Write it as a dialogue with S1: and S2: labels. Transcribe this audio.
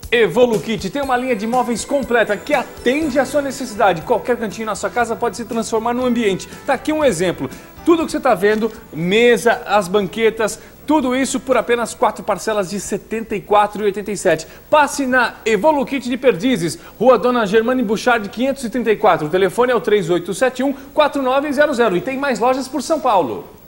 S1: Evolukit tem uma linha de móveis completa que atende à sua necessidade. Qualquer cantinho na sua casa pode se transformar num ambiente. Tá aqui um exemplo. Tudo que você está vendo, mesa, as banquetas, tudo isso por apenas 4 parcelas de R$ 74,87. Passe na Evolukit de Perdizes, Rua Dona Germane Bouchard, 534. O telefone é o 3871-4900 e tem mais lojas por São Paulo.